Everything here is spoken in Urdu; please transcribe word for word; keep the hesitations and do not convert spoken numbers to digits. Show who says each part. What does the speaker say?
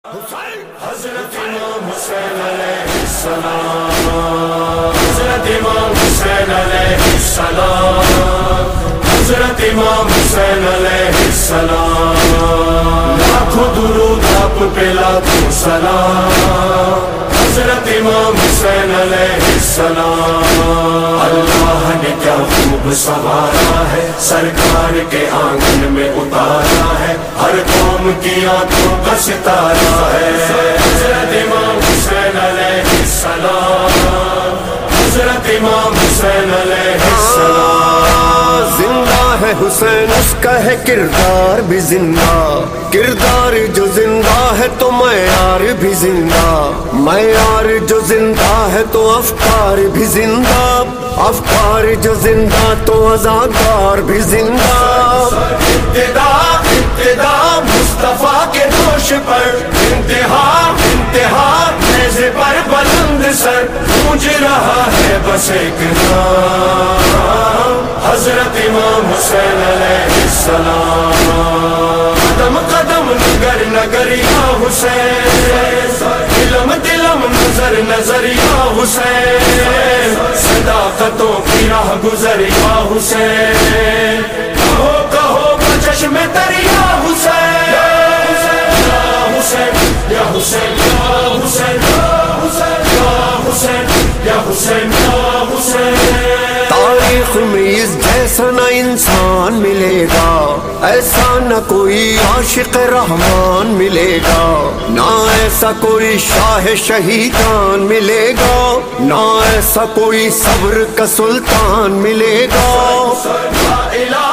Speaker 1: حضرت امام حسین علیہ السلام، حضرت امام حسین علیہ السلام، حضرت امام حسین علیہ السلام، لاکھوں درود آپ پہ لاکھوں سلام، حضرت امام حسین علیہ السلام۔ اللہ نے کیا خوب سنوارا ہے، سرکار کے آنگن میں اتارا ہے، ہر قوم کی آنکھوں کا ستارہ ہے۔ حضرت امام حسین علیہ السلام، حضرت امام حسین علیہ السلام۔
Speaker 2: زندہ ہے حسین، اس کا ہے کردار بھی زندہ، کردار جو زندہ ہے تو معیار بھی زندہ، معیار جو زندہ ہے تو افکار بھی زندہ، افکار جو زندہ تو عزادار بھی زندہ۔
Speaker 1: ابتدا ابتدا مصطفیٰ کے دوش پر، انتہا انتہا نیزے پر بلند سر، گونج رہا ہے بس ایک نام، حضرت امام حسین علیہ السلام۔ قدم قدم نگر نگر یا حسین، دلم دلم نظر نظر یا حسین، صداقتوں کی راہ گزر یا حسین، کہو کہو چشم تر یا حسین، یا حسین یا حسین یا حسین یا حسین یا حسین یا حسین یا حسین۔
Speaker 2: تاریخ میں اس جیسا نہ انسان ملے گا، ایسا نہ کوئی عاشق رحمان ملے گا، نہ ایسا کوئی شاہ شہیدان ملے گا، نہ ایسا کوئی صبر کا سلطان ملے گا۔
Speaker 1: لا الہ